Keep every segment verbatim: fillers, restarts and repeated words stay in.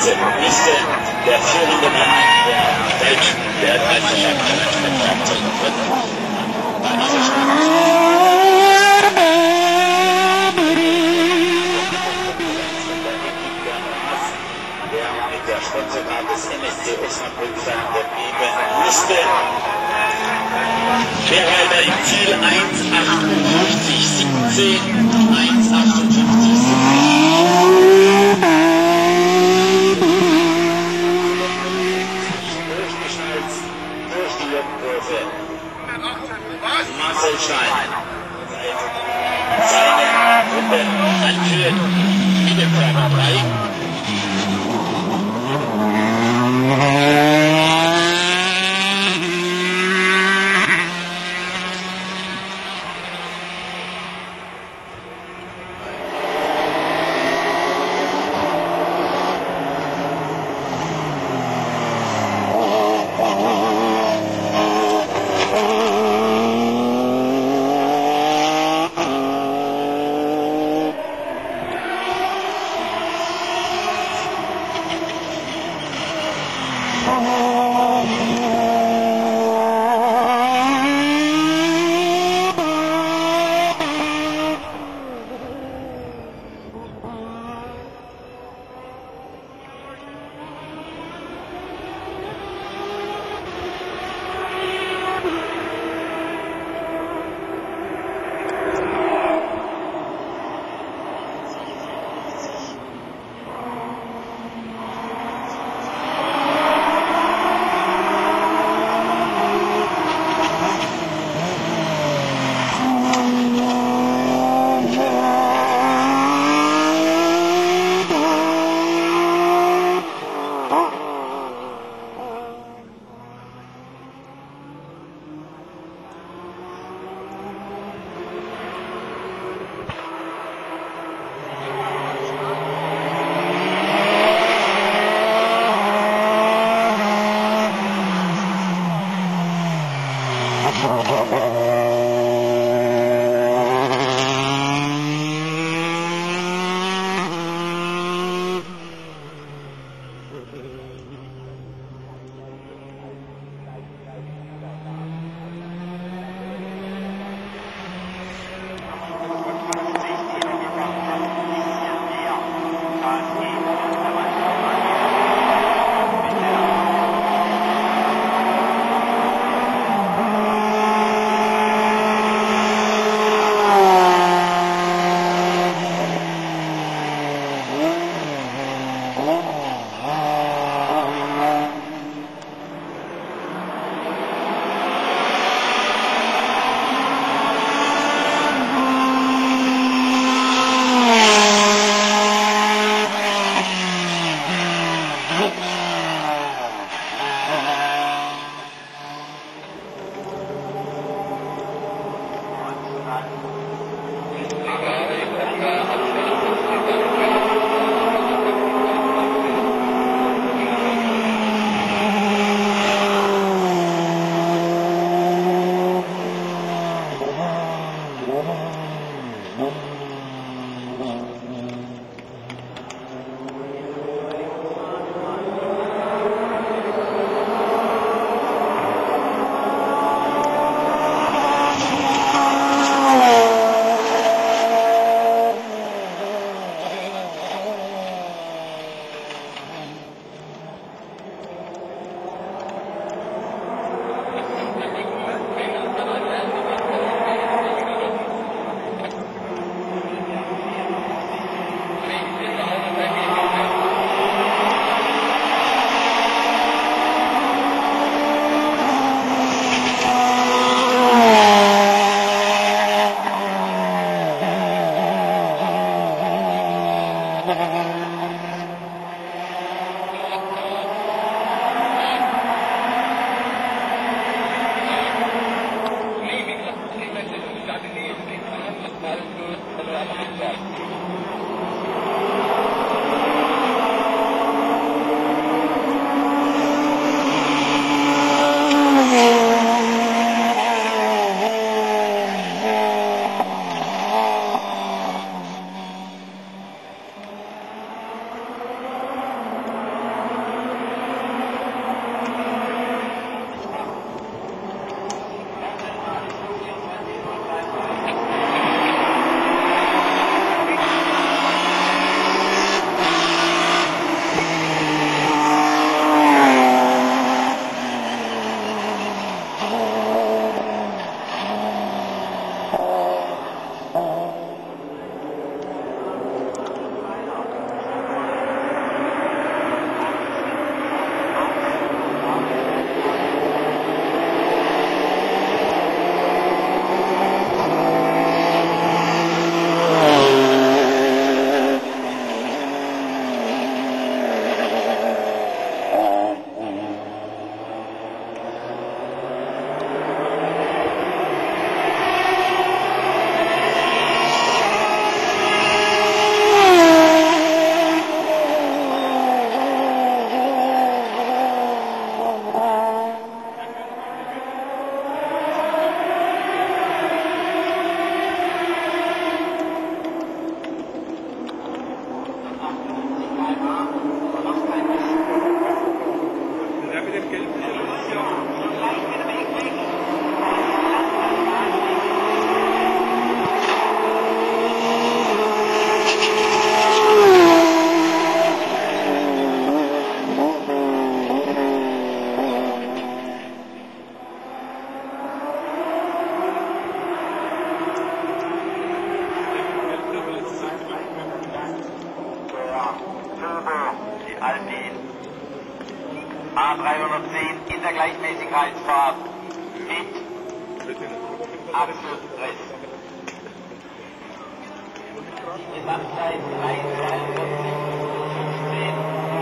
Liste müsste der führende Mann der deutschen Weltmeisterschaft angezogen wird. Bei dieser der mit der Sponsorkarte des M S C Osnabrück vergeben müsste. Fairhalter im Ziel eins achtundfünfzig siebzehn, eins achtundfünfzig siebzehn. Durchgeschnalzt durch die Jungkurve. Marcel Schein. Seine Runde anführt mit dem Körper drei. Alpin. A dreihundertzehn in der Gleichmäßigkeitsfahrt mit Abschlussstress. Die Gesamtzeit drei dreiundvierzig fünfzehn.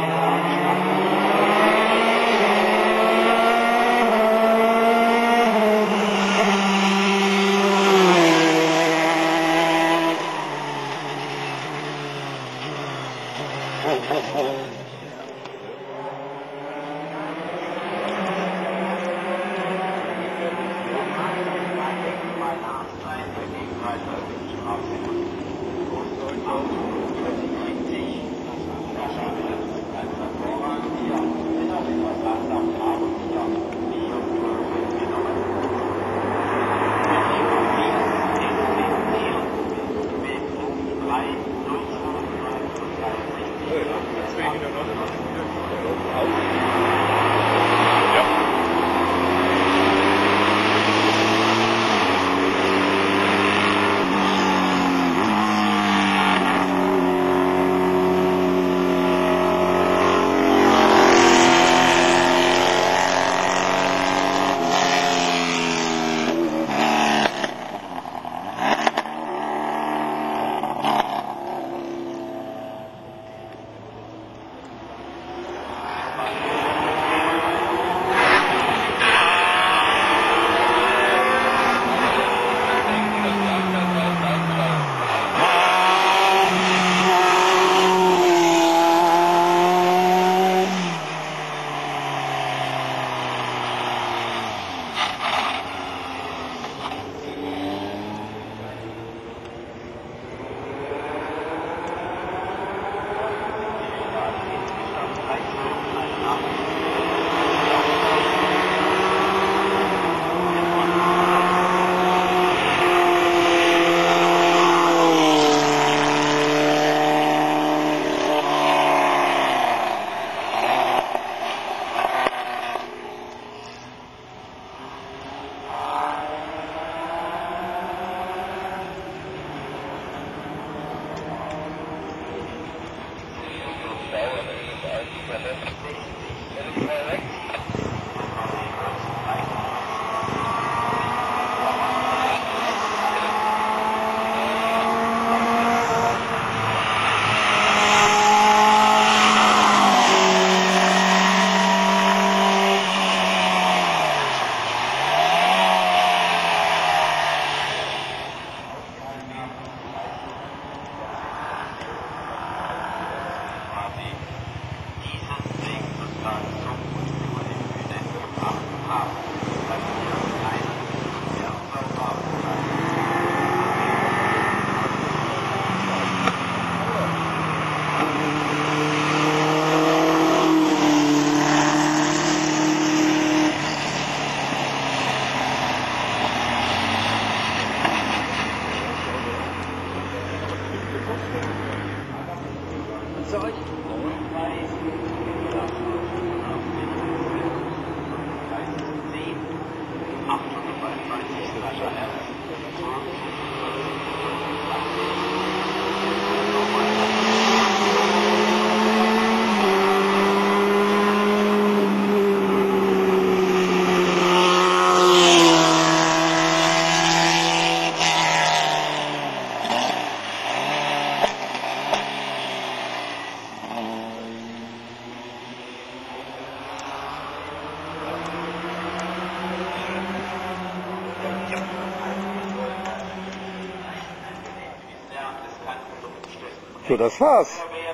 So, das war's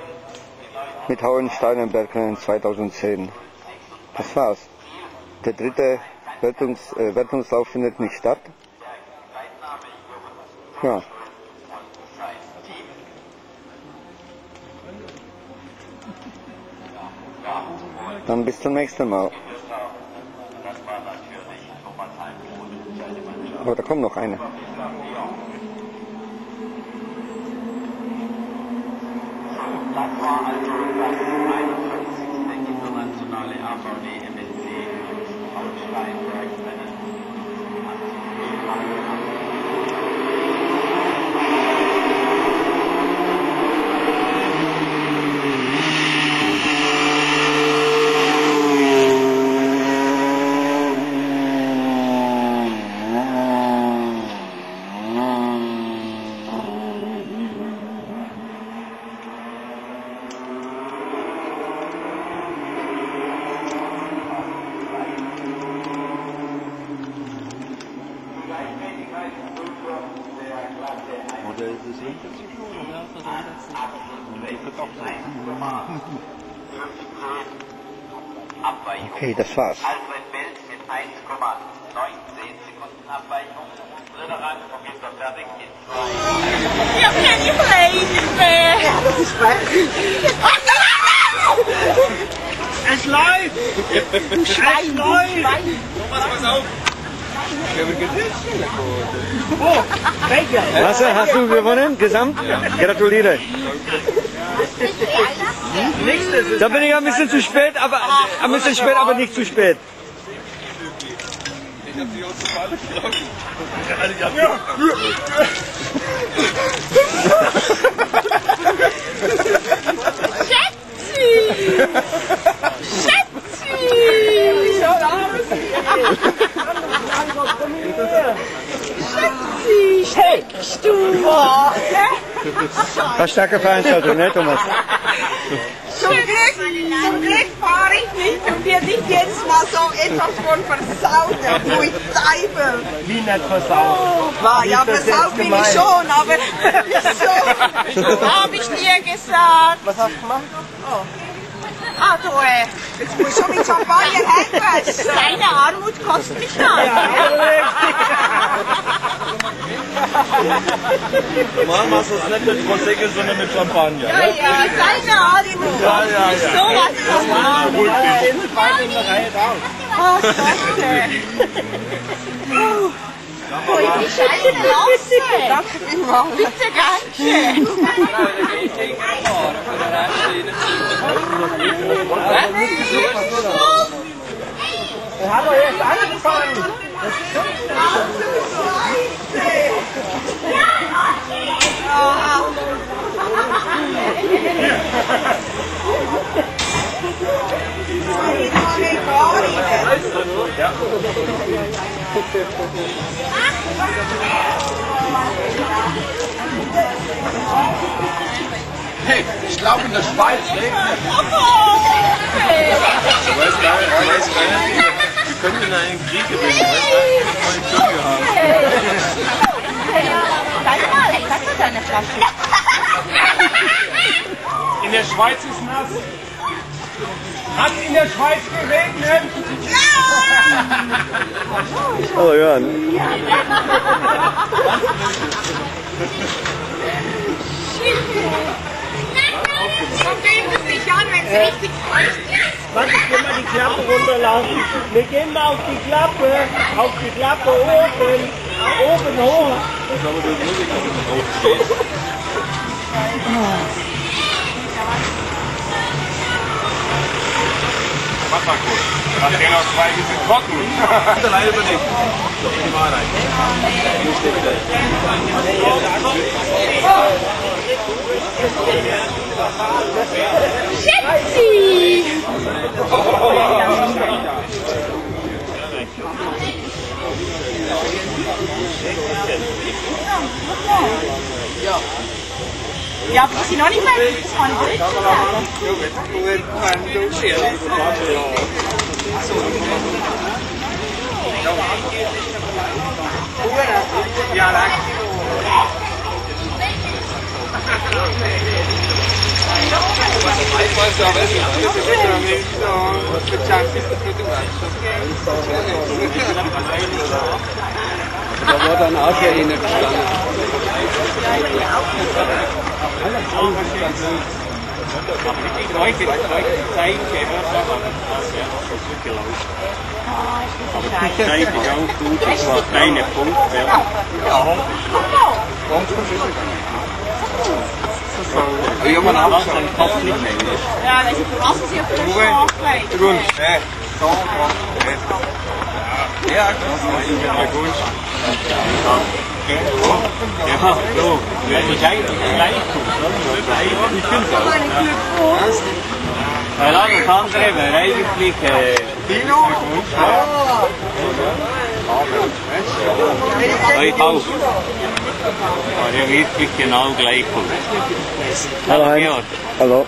mit Hauenstein-Bergrennen zweitausendzehn. Das war's. Der dritte Wertungs, äh, Wertungslauf findet nicht statt. Ja. Dann bis zum nächsten Mal. Aber da kommt noch eine. Das war also das einundfünfzigste internationale A V D M S C Hauenstein-Bergrennen. Okay, das war's. Alfred Welt mit eins Komma neunzehn Sekunden Abweichung. Dritter Rang, Computer fertig in zwei. Ich hab keine Freunde mehr. Es läuft! Es läuft! Pass auf! Oh, welcher? Was hast du gewonnen? Gesamt? Gratuliere. Da bin ich ein bisschen zu spät, aber ein bisschen spät, aber nicht zu spät. Steckst du? War starke Veranstaltung, ne Thomas? Zum Glück, zum Glück fahre ich nicht und wir nicht jetzt mal so etwas von versaut, der Pfui Teufel. Wie nicht versaut? War ja versaut bin ich schon, aber wieso? Hab ich dir gesagt. Was hast du gemacht? Ah, du, äh, jetzt muss ich schon mit Champagner heimwaschen. Deine Armut kostet mich noch. Normal machst du es nicht mit Prosecco, sondern mit Champagner. Ja, ja, deine Armut kostet mich so was von Armut. Beide in der Reihe da. Oh, danke. Oh, die Scheiße lasse. Danke vielmals. Bitte, danke. Wir haben doch jetzt angefangen. Hey, ich glaube in der Schweiz regnet es. Du weißt gar nicht, du weißt gar nicht, wir können in einen Krieg gewinnen, weißt du, Munition gehabt. Warte mal, ich hatte deine Flasche. In der Schweiz ist nass. Hat in der Schweiz geregnet? Oh ja. So fühlt es sich an, wenn es richtig feucht ist. Warte, ich geh mal die Klappe runterlaufen. Wir gehen mal auf die Klappe. Auf die Klappe oben. Oben hoch. Ich glaube, du musst nicht aufstehen. Mach mal kurz. Nach den noch zwei bisschen trocken. Alleine über dich. Die mal rein. Hier steht gleich. Schätzi! Ja, aber sie noch nicht fertig. Das kann ich nicht sagen. Ja, danke. Da war dann auch ja innen gestanden. Zeig ich auch gut, das war keine Punktwerte. Ja. Ich habe einen Abstand, Kopf nicht mehr. Ja, das ist verlassen sie auf den Schlafplatz. Gut, ne, so, ja, gut. Ja, so, wenn ich eigentlich gleich gucke, ich finde das. Weil alles andere wäre eigentlich Dino. Ich auch. War ja wirklich genau gleich gut. Hallo Heinz. Hallo.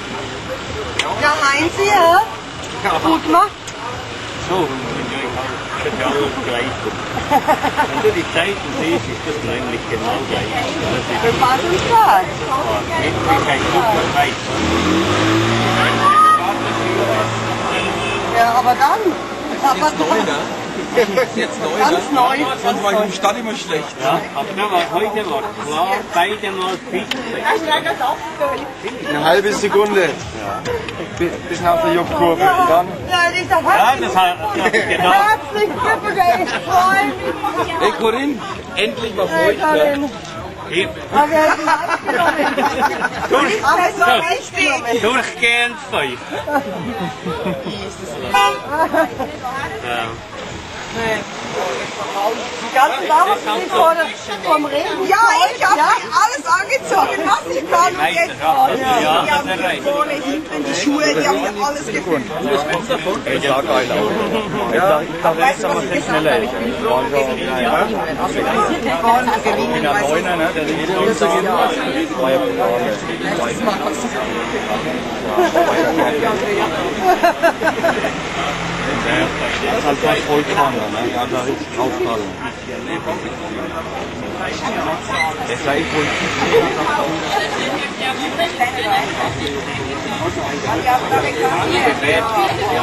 Ja, Heinz, ja. Gut gemacht. So, Das ist ja alles gleich. Wenn du die Zeiten siehst, ist das eigentlich genau gleich. Das ist Für Bad und Tag. wirklich ein super Zeit. Ja, aber dann. Aber dann. Jetzt neu, Ganz neu. Sonst war ich im Stall immer schlecht. Ja, aber da war heute war klar, beide mal fit. Eine halbe Sekunde. Bis, bis nach der Juckkurve. Dann. Ja, das ist doch Ja, das hat das hat ich gedacht. herzlich glücklich. Ich freue mich. Hey Corinne, endlich mal Hey, feucht. Karin. Hier, Aber wir haben es Aber es war richtig. durchgehend feucht. Ja. Die ganze Woche bin ich vor der, vom Regen. Ja, ich habe alles angezogen, was ich kann. Und jetzt Ja, die das haben die erreicht. vorne, hinten, die Schuhe, die haben hier alles gefunden. Das sah geil aus. Ja, Weißt du, was ich gesagt habe? Ich bin froh, dass ich nicht vorne gewinnen, weißt du. ne? Der Rede war ja das ist halt gleich Vollkorn, ne? Ja, da ist draufkallen. Der ist gleich voll. Ja,